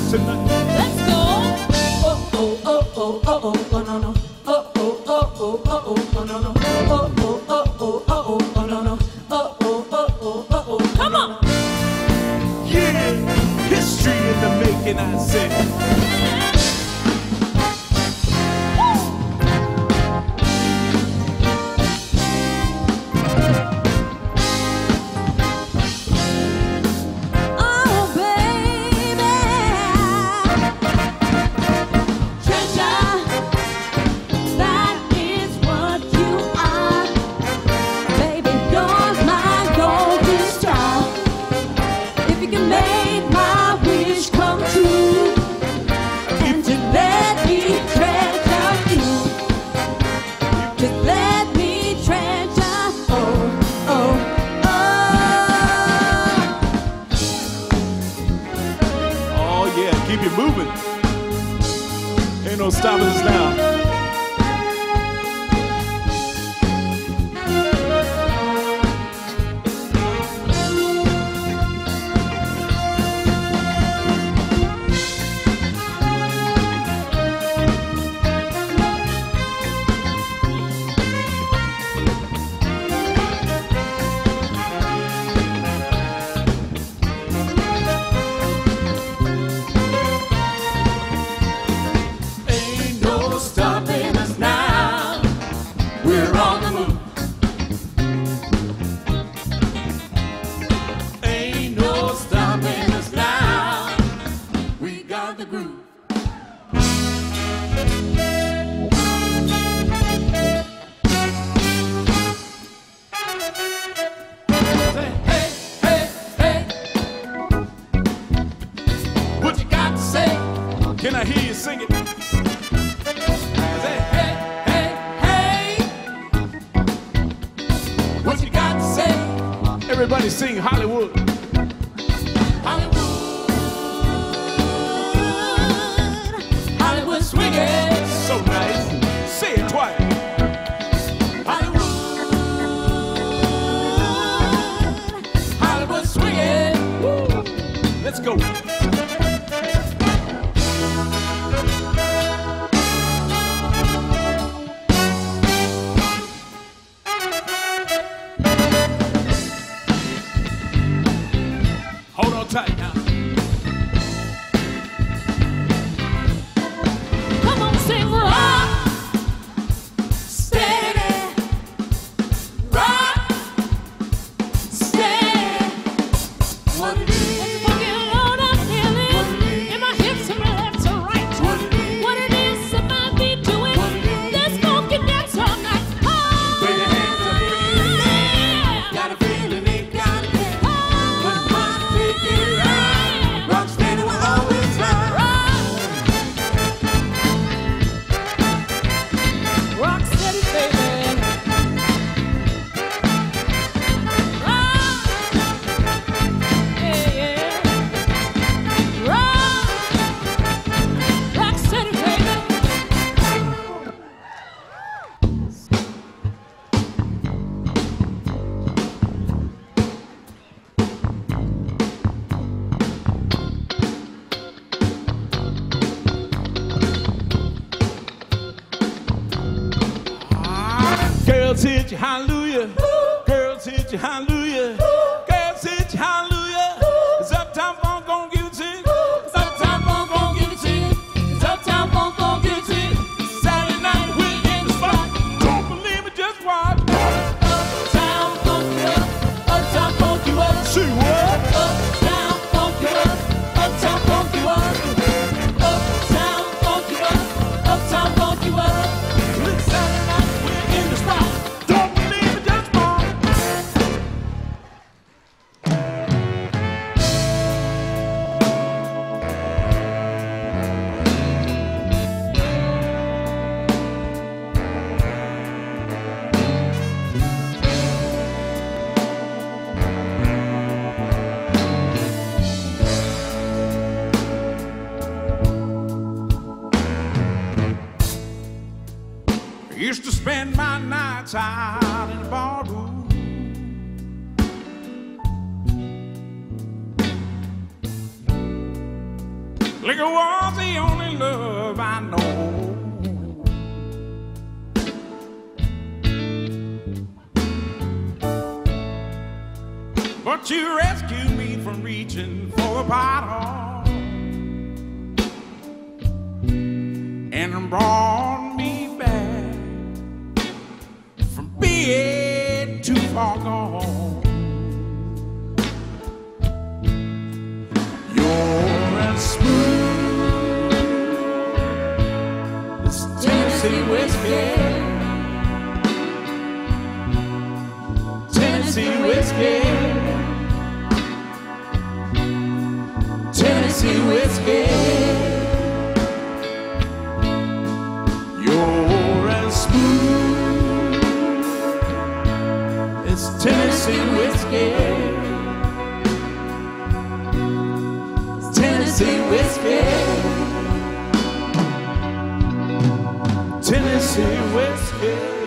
dance tonight. Let's go. Oh, oh, oh, oh, oh, oh, oh, no, no. Oh, oh, oh, oh, oh, oh, oh, no, no. Oh, oh, oh, oh, oh, oh, oh, no, no. Oh, oh, oh, oh, oh, oh. Come on. Yeah, history in the making, I say. Keep you moving. Ain't no stopping us now. Can I hear you sing it? Say, hey, hey, hey. What you got to say? Everybody sing Hollywood. Hollywood. Hollywood swinging. So nice. Say it twice. Hollywood. Hollywood swinging. Woo. Let's go. Tight now. Come on, sing rock. Steady. Rock. Steady. What it is. Forget all I'm feeling. In my hips from left to right. What it is I might be doing. Let's funky dance all night. Oh, put your hands up, yeah. Got a feeling it got it. Girls hit you, hallelujah. Girls hit you, hallelujah. Girls hit you, hallelujah. It's Uptown Funk gon' give it to you. It's Uptown Funk gon' give it to you. It's Uptown Funk gon' give it to you. Saturday night we're in the spot. Don't believe it, just watch. Uptown funk you up. Uptown funk you up. See what? Uptown funk you up. Uptown funk you up. Uptown funk you up. Uptown funk you up. Saturday night we're in the spot. Don't believe it, just watch. Used to spend my nights out in the ballroom. Liquor was the only love I know. But you rescued me from reaching for a bottle and brought me back from being too far gone. You're as smooth as Tennessee whiskey, Tennessee whiskey, Tennessee whiskey. You're as smooth as Tennessee whiskey, Tennessee whiskey, Tennessee whiskey.